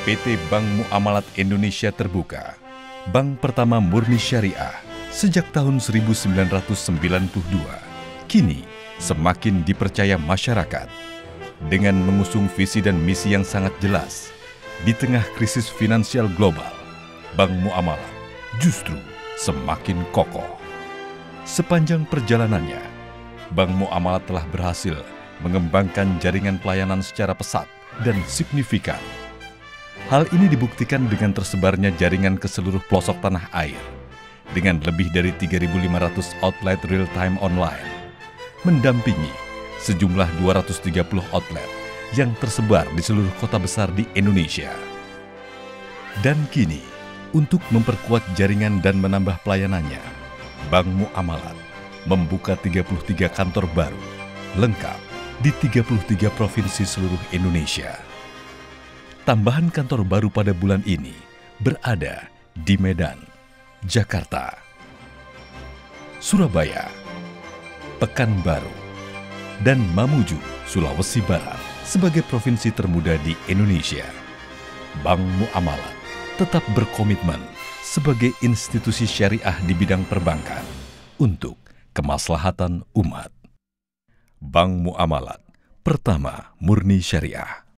PT Bank Muamalat Indonesia Terbuka, bank pertama murni syariah sejak tahun 1992, kini semakin dipercaya masyarakat. Dengan mengusung visi dan misi yang sangat jelas, di tengah krisis finansial global, Bank Muamalat justru semakin kokoh. Sepanjang perjalanannya, Bank Muamalat telah berhasil mengembangkan jaringan pelayanan secara pesat dan signifikan. Hal ini dibuktikan dengan tersebarnya jaringan ke seluruh pelosok tanah air, dengan lebih dari 3.500 outlet real-time online, mendampingi sejumlah 230 outlet yang tersebar di seluruh kota besar di Indonesia. Dan kini, untuk memperkuat jaringan dan menambah pelayanannya, Bank Muamalat membuka 33 kantor baru, lengkap di 33 provinsi seluruh Indonesia. Tambahan kantor baru pada bulan ini berada di Medan, Jakarta, Surabaya, Pekanbaru, dan Mamuju, Sulawesi Barat sebagai provinsi termuda di Indonesia. Bank Muamalat tetap berkomitmen sebagai institusi syariah di bidang perbankan untuk kemaslahatan umat. Bank Muamalat pertama murni syariah.